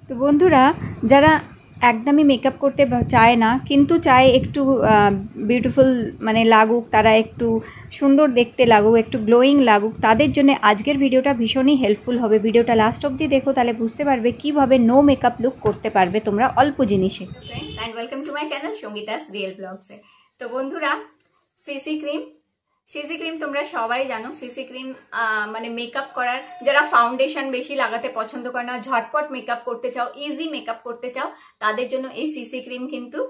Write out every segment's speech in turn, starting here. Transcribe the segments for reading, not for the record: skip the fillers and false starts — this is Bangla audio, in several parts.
তো বন্ধুরা, যারা একদমই মেকআপ করতে চায় না কিন্তু চায় একটু বিউটিফুল মানে লাগুক, তারা একটু সুন্দর দেখতে লাগুক, একটু গ্লোয়িং লাগুক, তাদের জন্য আজকের ভিডিওটা ভীষণই হেল্পফুল হবে। ভিডিওটা লাস্ট অবধি দেখো, তাহলে বুঝতে পারবে কীভাবে নো মেকআপ লুক করতে পারবে তোমরা অল্প জিনিসে। And welcome to my channel Sangeeta's real ব্লগসে। তো বন্ধুরা, সিসি ক্রিম তোমরা সবাই জানো। সিসি ক্রিম মানে মেকআপ করার, যারা ফাউন্ডেশন বেশি লাগাতে পছন্দ করে না, ঝটপট মেকআপ করতে চাও, ইজি মেকআপ করতে চাও, তাদের জন্য এই সিসি ক্রিম কিন্তু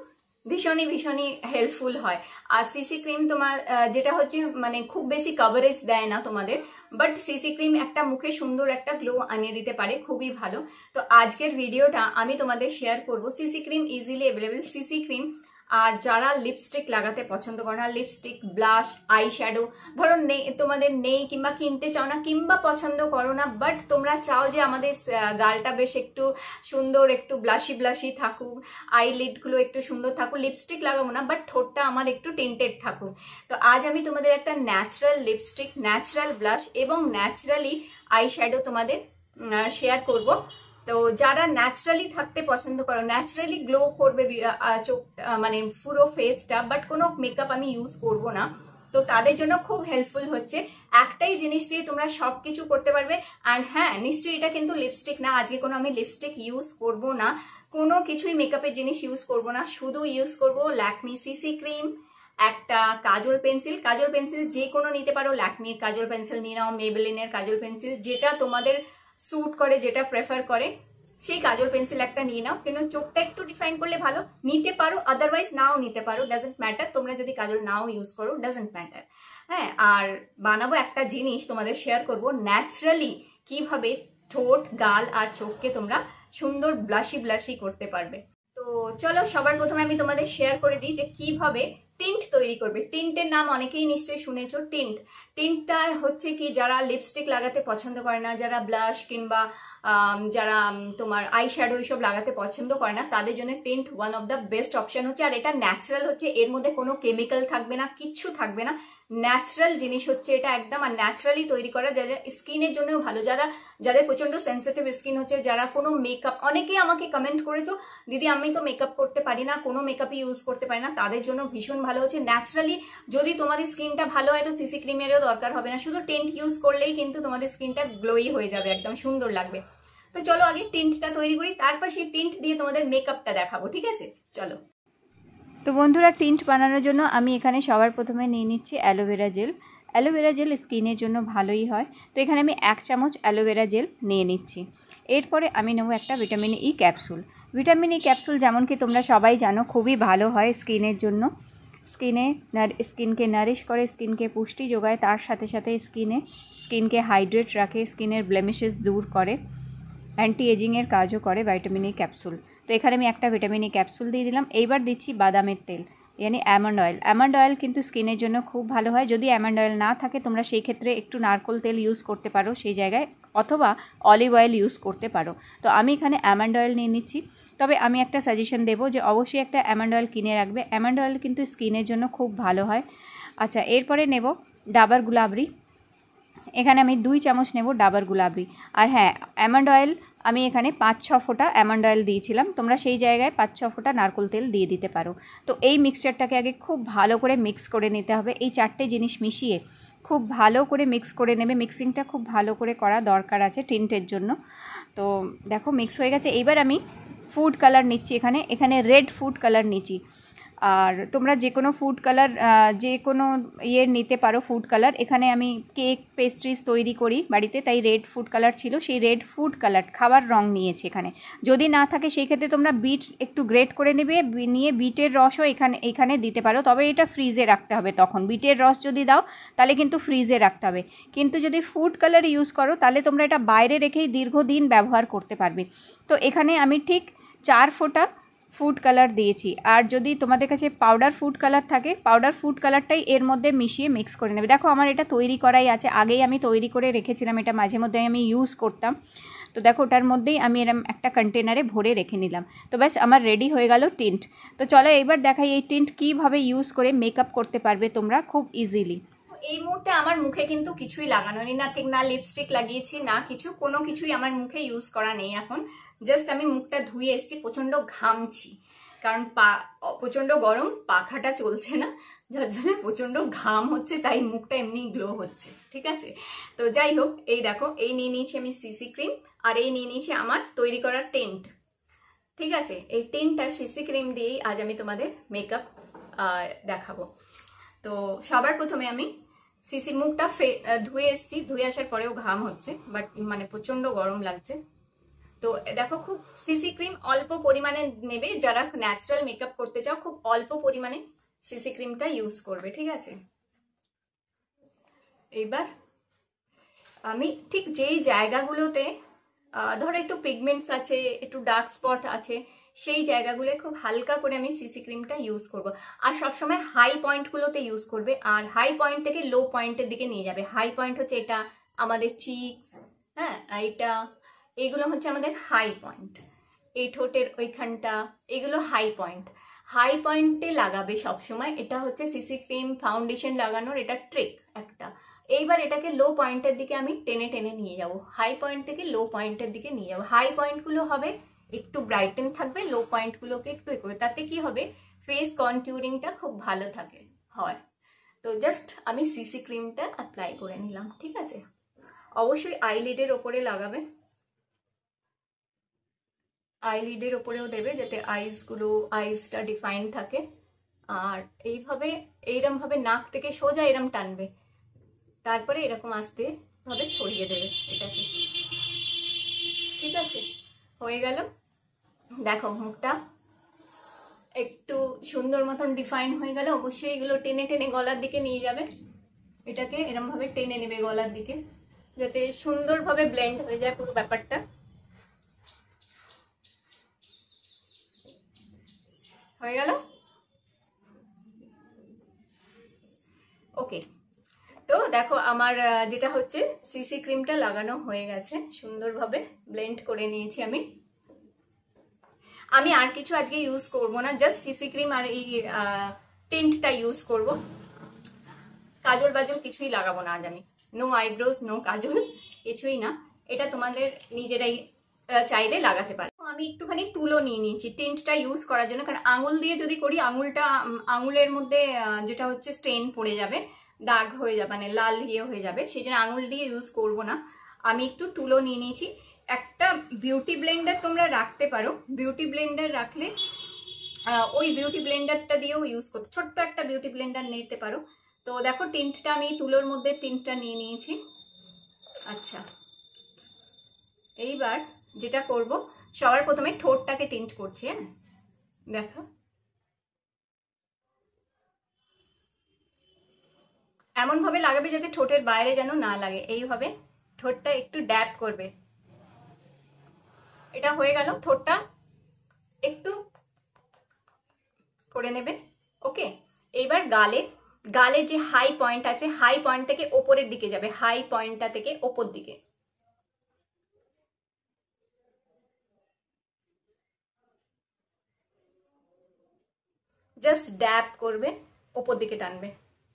ভীষণই হেল্পফুল হয়। আর সিসি ক্রিম তোমার যেটা হচ্ছে মানে খুব বেশি কভারেজ দেয় না তোমাদের, বাট সিসি ক্রিম একটা মুখে সুন্দর একটা গ্লো আনিয়ে দিতে পারে, খুবই ভালো। তো আজকের ভিডিওটা আমি তোমাদের শেয়ার করব CC cream easily available CC cream. আর যারা লিপস্টিক লাগাতে পছন্দ করো না, লিপস্টিক, ব্লাশ, আই শ্যাডো ধরো নেই তোমাদের, নেই কিংবা কিনতে চাও না কিংবা পছন্দ করো না, বাট তোমরা চাও যে আমাদের গালটা বেশ একটু সুন্দর, একটু ব্লাশি থাকুক, আইলিডগুলো একটু সুন্দর থাকুক, লিপস্টিক লাগাবো না বাট ঠোঁটটা আমার একটু টিন্টেড থাকুক। তো আজ আমি তোমাদের একটা ন্যাচারাল লিপস্টিক, ন্যাচারাল ব্লাশ এবং ন্যাচারালি আই শ্যাডো তোমাদের শেয়ার করব। তো যারা ন্যাচারালি থাকতে পছন্দ করো, ন্যাচারালি গ্লো করবে চোখ মানে পুরো ফেসটা, বাট কোনো মেকআপ আমি ইউজ করব না, তো তাদের জন্য খুব হেল্পফুল হচ্ছে। একটাই জিনিস দিয়ে তোমরা সবকিছু করতে পারবে। অ্যান্ড হ্যাঁ, নিশ্চয়ই এটা কিন্তু লিপস্টিক না, আজকে কোনো আমি লিপস্টিক ইউজ করব না, কোনো কিছুই মেকআপের জিনিস ইউজ করব না, শুধু ইউজ করব ল্যাকমি সিসি ক্রিম, একটা কাজল পেন্সিল যে কোনো নিতে পারো, ল্যাকমির কাজল পেন্সিল নিয়ে নাও, মেবেলিনের কাজল পেন্সিল, যেটা তোমাদের স্যুট করে, যেটা প্রেফার করে সেই কাজল পেন্সিল একটা নিয়ে নাও। কিন্তু চোখটা একটু ডিফাইন করলে ভালো, নিতে পারো, আদারওয়াইজ নাও নিতে পারো, ডাজেন্ট ম্যাটার। তোমরা যদি কাজল নাও ইউজ করো, ডাজেন্ট ম্যাটার। হ্যাঁ, আর বানাবো একটা জিনিস তোমাদের শেয়ার করব, ন্যাচারালি কিভাবে ঠোঁট, গাল আর চোখকে তোমরা সুন্দর ব্লাশি করতে পারবে। তো চলো, সবার প্রথমে আমি তোমাদের শেয়ার করে দিই যে কিভাবে টিন্ট তৈরি করবে। টিন্টের নাম অনেকেই নিশ্চয়ই শুনেছো। টিন্টটা হচ্ছে কি, যারা লিপস্টিক লাগাতে পছন্দ করে না, যারা ব্লাশ কিংবা যারা তোমার আই শ্যাডো এইসব লাগাতে পছন্দ করে না, তাদের জন্য tint one of the best option হচ্ছে। আর এটা ন্যাচারাল হচ্ছে, এর মধ্যে কোনো কেমিক্যাল থাকবে না, কিচ্ছু থাকবে না, ন্যাচারাল জিনিস হচ্ছে এটা একদম। আর ন্যাচারালি তৈরি করা, যারা স্কিনের জন্যও ভালো, যাদের প্রচন্ড সেন্সিটিভ স্কিন হচ্ছে, যারা কোনো মেকআপ, অনেকেই আমাকে কমেন্ট করেছো দিদি আমি তো মেকআপ করতে পারি না, কোনো মেকআপই ইউজ করতে পারি না, তাদের জন্য ভীষণ ভালো হচ্ছে। ন্যাচারালি যদি তোমাদের স্কিনটা ভালো হয় তো সিসি ক্রিমেরও দরকার হবে না, শুধু টিন্ট ইউজ করলেই কিন্তু তোমাদের স্কিনটা গ্লোই হয়ে যাবে, একদম সুন্দর লাগবে। তো চলো আগে টিন্টটা তৈরি করি, তারপর সেই টিন্ট দিয়ে তোমাদের মেকআপটা দেখাবো, ঠিক আছে? চলো। তো বন্ধুরা, টিন্ট বানানোর জন্য আমি এখানে সবার প্রথমে নিয়ে নিচ্ছি অ্যালোভেরা জেল। অ্যালোভেরা জেল স্কিনের জন্য ভালোই হয়, তো এখানে আমি 1 চামচ অ্যালোভেরা জেল নিয়ে নিচ্ছি। এরপরে আমি নেব একটা vitamin E capsule. Vitamin E capsule যেমন কি তোমরা সবাই জানো খুবই ভালো হয় স্কিনের জন্য, স্কিনকে নারিশ করে, স্কিনকে পুষ্টি যোগায়, তার সাথে সাথে স্কিনকে হাইড্রেট রাখে, স্কিনের ব্লেমিশেস দূর করে, অ্যান্টি এজিংয়ের কাজও করে ভিটামিন ই ক্যাপসুল। তো এখানে আমি একটা ভিটামিন ই ক্যাপসুল দিয়ে দিলাম। এইবার দিচ্ছি বাদামের তেল, यानी অ্যামন্ড অয়েল। অ্যামন্ড অয়েল কিন্তু স্কিনের জন্য খুব ভালো হয়। যদি অ্যামন্ড অয়েল না থাকে তোমরা সেই ক্ষেত্রে একটু নারকেল তেল ইউজ করতে পারো সেই জায়গায়, অথবা অলিভ অয়েল ইউজ করতে পারো। তো আমি এখানে অ্যামন্ড অয়েল নিয়ে নিচ্ছি। তবে আমি একটা সাজেশন দেবো যে অবশ্যই একটা অ্যামন্ড অয়েল কিনে রাখবে, অ্যামন্ড অয়েল কিন্তু স্কিনের জন্য খুব ভালো হয়। আচ্ছা, এরপরে নেব ডাবার গুলাবরি। এখানে আমি 2 চামচ নেব ডাবার গুলাবরি। আর হ্যাঁ, অ্যামন্ড অয়েল আমি এখানে 5-6 ফোঁটা অ্যামন্ড অয়েল দিয়েছিলাম, তোমরা সেই জায়গায় 5-6 ফোঁটা নারকেল তেল দিয়ে দিতে পারো। তো এই মিক্সচারটাকে আগে খুব ভালো করে মিক্স করে নিতে হবে। এই 4টে জিনিস মিশিয়ে খুব ভালো করে মিক্স করে নেবে। মিক্সিংটা খুব ভালো করে করা দরকার আছে টিন্টের জন্য। তো দেখো মিক্স হয়ে গেছে। এইবার আমি ফুড কালার নিচ্ছি, এখানে রেড ফুড কালার নিচ্ছি। আর তোমরা যে কোনো ফুড কালার, যে কোনো নিতে পারো ফুড কালার। এখানে আমি কেক পেস্ট্রিজ তৈরি করি বাড়িতে, তাই রেড ফুড কালার ছিল, সেই রেড ফুড কালার খাবার রং নিয়েছি এখানে। যদি না থাকে সেই ক্ষেত্রে তোমরা বিট একটু গ্রেট করে নেবে, নিয়ে বিটের রসও এখানে দিতে পারো, তবে এটা ফ্রিজে রাখতে হবে। তখন বিটের রস যদি দাও তাহলে কিন্তু ফ্রিজে রাখতে হবে, কিন্তু যদি ফুড কালার ইউজ করো তাহলে তোমরা এটা বাইরে রেখেই দীর্ঘদিন ব্যবহার করতে পারবে। তো এখানে আমি ঠিক 4 ফোঁটা ফুড কালার দিয়েছি। আর যদি তোমাদের কাছে পাউডার ফুড কালার থাকে, পাউডার ফুড কালারটাই এর মধ্যে মিশিয়ে মিক্স করে নেবে। দেখো আমার এটা তৈরি করাই আছে, আগেই আমি তৈরি করে রেখেছিলাম, এটা মাঝে মধ্যে আমি ইউজ করতাম। তো দেখো ওটার মধ্যেই আমি এরম একটা কন্টেনারে ভরে রেখে নিলাম। তো ব্যাস আমার রেডি হয়ে গেল টিন্ট। তো চলো এইবার দেখাই এই টিন্ট কীভাবে ইউজ করে মেকআপ করতে পারবে তোমরা খুব ইজিলি। এই মুহূর্তে আমার মুখে কিন্তু কিছুই লাগানো নেই, না লিপস্টিক লাগিয়েছি, না কিছু, কোনো কিছুই আমার মুখে ইউজ করা নেই এখন। জাস্ট আমি মুখটা ধুয়ে এসেছি, প্রচন্ড ঘামছি কারণ প্রচন্ড গরম, পাখাটা চলছে না, যার জন্য প্রচন্ড ঘাম হচ্ছে, তাই মুখটা এমনি গ্লো হচ্ছে। ঠিক আছে, তো যাই হোক, এই দেখো, এই নিয়ে নিয়েছি আমি সিসি ক্রিম, আর এই নিয়ে নিয়েছি আমার তৈরি করা টেন্ট। ঠিক আছে, এই টেন্ট আর সিসি ক্রিম দিয়েই আজ আমি তোমাদের মেকআপ দেখাবো। তো সবার প্রথমে আমি সিসি মুখটা ধুয়ে এসেছি, ধুয়ে আসার পরেও ঘাম হচ্ছে, বাট মানে প্রচন্ড গরম লাগছে। তো দেখো, খুব সিসি ক্রিম অল্প পরিমাণে নেবে, যারা ন্যাচারাল মেকআপ করতে চাও খুব অল্প পরিমাণে সিসি ক্রিমটা ইউজ করবে। ঠিক আছে, এইবার আমি ঠিক যেই জায়গাগুলোতে ধরো একটু পিগমেন্টস আছে, একটু ডার্ক স্পট আছে, সেই জায়গাগুলো খুব হালকা করে আমি সিসি ক্রিমটা ইউজ করব। আর সবসময় হাই পয়েন্টগুলোতে ইউজ করবে, আর হাই পয়েন্ট থেকে লো পয়েন্টের দিকে নিয়ে যাবে। হাই পয়েন্ট হচ্ছে এটা আমাদের চিকস, হ্যাঁ, এইটা, এগুলো হচ্ছে আমাদের হাই পয়েন্ট, এই ঠোঁটের ওইখানটা, এগুলো হাই পয়েন্ট। হাই পয়েন্টে লাগাবে সবসময়, এটা হচ্ছে সিসি ক্রিম ফাউন্ডেশন লাগানোর এটা ট্রিক একটা। এইবার এটাকে লো পয়েন্টের দিকে আমি টেনে টেনে নিয়ে যাব, হাই পয়েন্ট থেকে লো পয়েন্টের দিকে নিয়ে যাবো। হাই পয়েন্টগুলো হবে একটু ব্রাইটেন থাকবে, লো পয়েন্টগুলোকে একটু করে, তাতে কি হবে, ফেস কন্টুরিংটা খুব ভালো থাকে হয়। তো জাস্ট আমি সিসি ক্রিমটা অ্যাপ্লাই করে নিলাম। ঠিক আছে, অবশ্যই আইলিডের ওপরে লাগাবে, আইলিডের ওপরেও দেবে যাতে আইসটা ডিফাইন থাকে। আর এইভাবে এইরকম ভাবে নাক থেকে সোজা এরম টানবে, তারপরে এরকম আস্তে ভাবে ছড়িয়ে দেবে এটাকে। ঠিক আছে, হয়ে গেল। দেখো মুখটা একটু সুন্দর মতন ডিফাইন হয়ে গেল। অবশ্যই এগুলো টেনে টেনে গলার দিকে নিয়ে যাবে, এটাকে এরম ভাবে টেনে নেবে গলার দিকে, যাতে সুন্দরভাবে ব্লেন্ড হয়ে যায় পুরো ব্যাপারটা। হয়ে গেল, ওকে। তো দেখো আমার যেটা হচ্ছে সিসি ক্রিমটা লাগানো হয়ে গেছে, সুন্দরভাবে ব্লেন্ড করে নিয়েছি আমি। আমি আর কিছু আজকে ইউজ করব না, জাস্ট সিসি ক্রিম আর এই টিন্টটা ইউজ করব। কাজল বাজল কিছুই লাগাবো না আজ আমি, নো আইব্রোজ, নো কাজল, কিছুই না। এটা তোমাদের নিজেরাই চাইলে লাগাতে পারো। আমি একটুখানি তুলো নিয়ে নিয়েছি টিন্টটা ইউজ করার জন্য, কারণ আঙুল দিয়ে যদি করি আঙুলের মধ্যে যেটা হচ্ছে স্টেন পড়ে যাবে, দাগ হয়ে যাবে, মানে লাল হয়ে যাবে, সেই জন্য আঙুল দিয়ে ইউজ করব না। আমি একটু তুলো নিয়ে নিয়েছি। একটা বিউটি ব্লেন্ডার তোমরা রাখতে পারো, বিউটি ব্লেন্ডার রাখলে ওই বিউটি ব্লেন্ডারটা দিয়েও ইউজ করতে, ছোট্ট একটা বিউটি ব্লেন্ডার নিতে পারো। তো দেখো টিন্টটা আমি তুলোর মধ্যে টিন্টটা নিয়ে নিয়েছি। আচ্ছা, এইবার যেটা করব, সবার প্রথমে ঠোঁটটাকে টিন্ট করছি। হ্যাঁ, দেখো এমন ভাবে লাগাবে যাতে ঠোঁটের বাইরে যেন না লাগে, এইভাবে ঠোঁটটা একটু ড্যাপ করবে। এটা হয়ে গেল, ঠোঁটটা একটু করে নেবে। ওকে, এইবার গালে যে হাই পয়েন্ট আছে, হাই পয়েন্ট থেকে ওপরের দিকে যাবে, হাই পয়েন্টটা থেকে ওপর দিকে। জাস্ট ড্যাপ করবে, ওপর দিকে টানবে।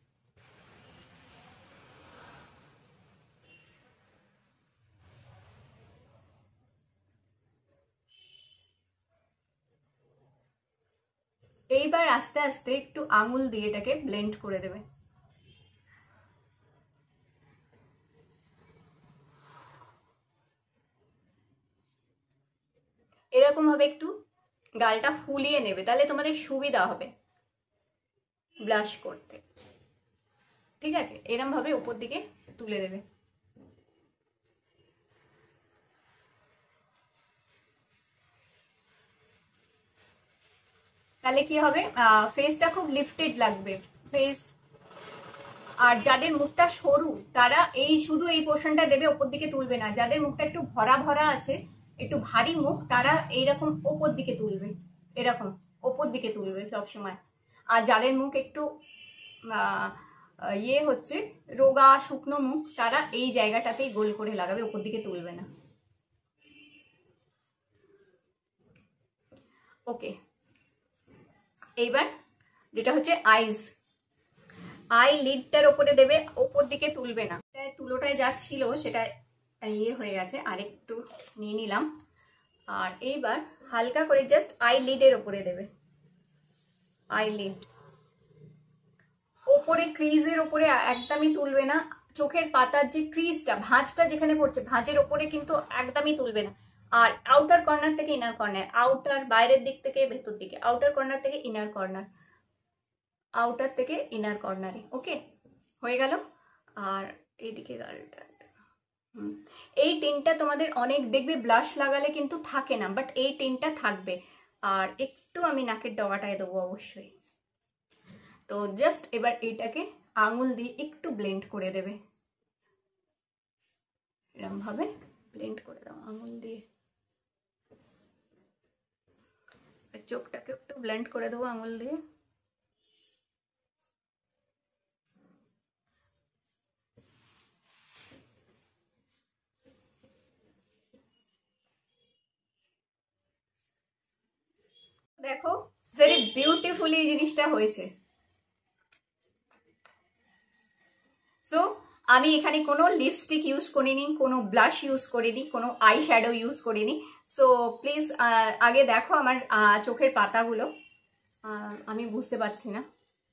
এইবার আস্তে আস্তে একটু আঙুল দিয়ে এটাকে ব্লেন্ড করে দেবে। এরকম ভাবে একটু গালটা ফুলিয়ে নেবে, তাহলে তোমাদের সুবিধা হবে ব্লাশ করতে। ঠিক আছে, এরকম ভাবে উপর দিকে তুলে দেবে। তাহলে কি হবে, ফেসটা খুব লিফটেড লাগবে ফেস। আর যাদের মুখটা সরু তারা শুধু এই পোর্শনটা দেবে, ওপর দিকে তুলবে না। যাদের মুখটা একটু ভরা ভরা আছে, একটু ভারী মুখ, তারা এইরকম ওপর দিকে তুলবে, এরকম ওপর দিকে তুলবে সবসময়। আর যাদের মুখ একটু হচ্ছে রোগা শুকনো মুখ, তারা এই জায়গাটাতেই গোল করে লাগাবে, ওপর দিকে তুলবে না। ওকে, এইবার যেটা হচ্ছে আই লিডটার ওপরে দেবে, ওপর দিকে তুলবে না। তুলোটায় যা ছিল সেটা হয়ে গেছে, আরেকটু নিয়ে নিলাম। আর এইবার হালকা করে জাস্ট আইলিডের ওপরে দেবে, আইলিড ওপরে, ক্রিজের ওপরে একদমই তুলবে না। চোখের পাতার যে ক্রিজটা, ভাঁজটা যেখানে পড়ছে, ভাঁজের ওপরে কিন্তু একদমই তুলবে না। আর আউটার কর্নার থেকে ইনার কর্নার, আউটার বাইরের দিক থেকে ভেতর দিকে, আউটার কর্নার থেকে ইনার কর্নার, আউটার থেকে ইনার কর্নারে। ওকে, হয়ে গেল। আর এইদিকে গালটা, এই টিনটা তোমাদের অনেক দেখবে ব্লাশ লাগালে কিন্তু থাকে না, বাট এই টিনটা থাকবে। আর একটু আমি নাকের ডগাটায় দেবো অবশ্যই। তো জাস্ট এবার এটাকে আঙুল দিয়ে একটু ব্লেন্ড করে দেবে, এরকম ভাবে ব্লেন্ড করে দাও আঙুল দিয়ে। চোখটাকে একটু ব্লেন্ড করে দেবো আঙুল দিয়ে। দেখো ভেরি বিউটিফুলি এই জিনিসটা হয়েছে। সো আমি এখানে কোনো লিপস্টিক ইউজ করিনি, কোনো ব্লাশ ইউজ করিনি, কোনো আই শ্যাডো ইউজ করিনি। সো প্লিজ আগে দেখো আমার চোখের পাতাগুলো, আমি বুঝতে পারছি না,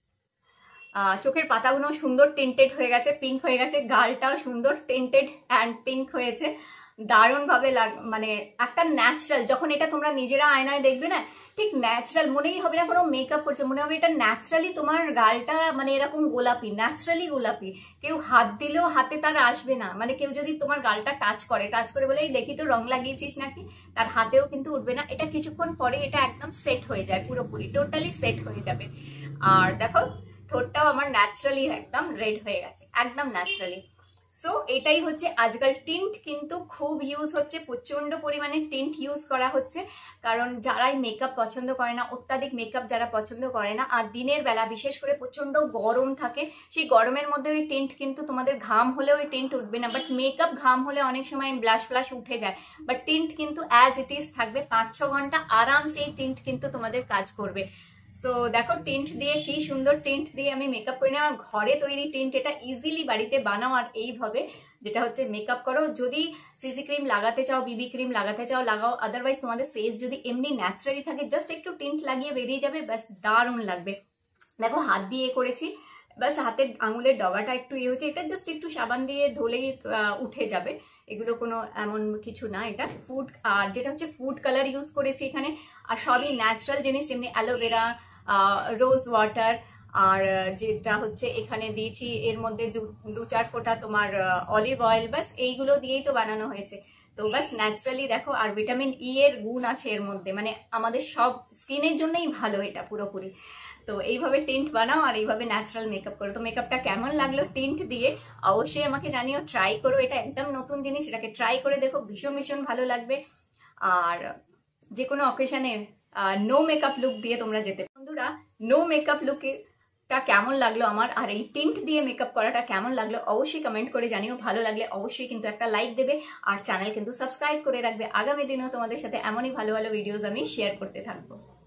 চোখের পাতাগুলো সুন্দর টিন্টেড হয়ে গেছে, পিঙ্ক হয়ে গেছে, গালটাও সুন্দর টিন্টেড অ্যান্ড পিঙ্ক হয়েছে, দারুণভাবে মানে একটা ন্যাচারাল, যখন এটা তোমরা নিজেরা আয়নায় দেখবে না, ঠিক ন্যাচারাল মনেই হবে না কোনো মেকআপ করছে, মনে হবে এটা ন্যাচারালি তোমার গালটা মানে এরকম গোলাপি, ন্যাচারালি গোলাপি। কেউ হাত দিলেও হাতে তার আসবে না, মানে কেউ যদি তোমার গালটা টাচ করে বলে এই দেখি তো রং লাগিয়েছিস নাকি, তার হাতেও কিন্তু উঠবে না। এটা কিছুক্ষণ পরে এটা একদম সেট হয়ে যায়, পুরোপুরি টোটালি সেট হয়ে যাবে। আর দেখো ঠোঁটটাও আমার ন্যাচারালি একদম রেড হয়ে গেছে, একদম ন্যাচারালি। সো এটাই হচ্ছে আজকাল টিন্ট কিন্তু খুব ইউজ হচ্ছে, প্রচন্ড পরিমাণে টিন্ট ইউজ করা হচ্ছে। কারণ যারাই মেকআপ পছন্দ করে না, অত্যাধিক মেকআপ যারা পছন্দ করে না, আর দিনের বেলা বিশেষ করে প্রচন্ড গরম থাকে, সেই গরমের মধ্যে ওই টিন্ট কিন্তু তোমাদের ঘাম হলে ওই টিন্ট উঠবে না, বাট মেকআপ ঘাম হলে অনেক সময় ব্লাশ ফ্লাশ উঠে যায়, বাট টিন্ট কিন্তু অ্যাজ ইট ইজ থাকবে। 5-6 ঘন্টা আরামসে এই টিন্ট কিন্তু তোমাদের কাজ করবে। সো দেখো টিন্ট দিয়ে কি সুন্দর টিন্ট দিয়ে আমি মেকআপ করি না, ঘরে তৈরি টিন্ট, এটা ইজিলি বাড়িতে বানাও আর এইভাবে যেটা হচ্ছে মেকআপ করো। যদি সিসি ক্রিম লাগাতে চাও, বিবি ক্রিম লাগাতে চাও লাগাও, আদারওয়াইজ তোমাদের ফেস যদি এমনি ন্যাচারালি থাকে জাস্ট একটু টিন্ট লাগিয়ে বেরিয়ে যাবে, ব্যাস দারুণ লাগবে। দেখো হাত দিয়ে করেছি, ব্যাস হাতের আঙুলের ডগাটা একটু ইয়ে হচ্ছে, এটা জাস্ট একটু সাবান দিয়ে ধুলেই উঠে যাবে, এগুলো কোনো এমন কিছু না। এটা ফুড, আর যেটা হচ্ছে ফুড কালার ইউজ করেছি এখানে, আর সবই ন্যাচারাল জিনিস, যেমনি অ্যালোভেরা, রোজ ওয়াটার, আর যেটা হচ্ছে এখানে দিয়েছি এর মধ্যে 2-4 ফোঁটা তোমার অলিভ অয়েল, ব্যাস এইগুলো দিয়েই তো বানানো হয়েছে। তো ব্যাস ন্যাচারালি দেখো, আর ভিটামিন ই এর গুণ আছে এর মধ্যে, মানে আমাদের সব স্কিনের জন্যই ভালো এটা পুরোপুরি। তো এইভাবে টিন্ট বানাও আর এইভাবে ন্যাচারাল মেকআপ করো। তো মেকআপটা কেমন লাগলো টিন্ট দিয়ে অবশ্যই আমাকে জানিও, ট্রাই করো, এটা একদম নতুন জিনিস, এটাকে ট্রাই করে দেখো, ভীষণ ভীষণ ভালো লাগবে। আর যে কোনো অকেশনে নো মেকআপ লুক দিয়ে তোমরা যেতে। বন্ধুরা নো মেকআপ লুকটা কেমন লাগলো আমার, আর এই টিন্ট দিয়ে মেকআপ করাটা কেমন লাগলো অবশ্যই কমেন্ট করে জানিও। ভালো লাগলে অবশ্যই কিন্তু একটা লাইক দেবে, আর চ্যানেল কিন্তু সাবস্ক্রাইব করে রাখবে। আগামী দিনেও তোমাদের সাথে এমনই ভালো ভালো ভিডিওস আমি শেয়ার করতে থাকবো।